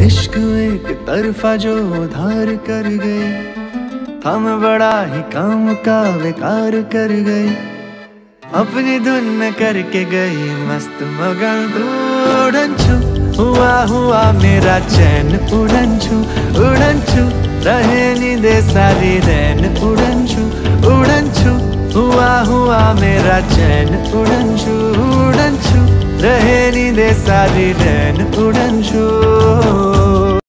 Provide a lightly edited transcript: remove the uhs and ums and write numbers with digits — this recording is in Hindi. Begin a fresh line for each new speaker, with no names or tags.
इश्क एक तरफा जो उधार कर गई, हम बड़ा ही काम का बेकार कर गई। अपनी धुन में करके गई मस्त मगन तू। उड़न छू हुआ हुआ मेरा चैन, उड़न छू रहे नींदे सारी रैन। उड़न छू हुआ हुआ मेरा चैन, उड़न छू रहे नींदे सारी रैन। उड़न छू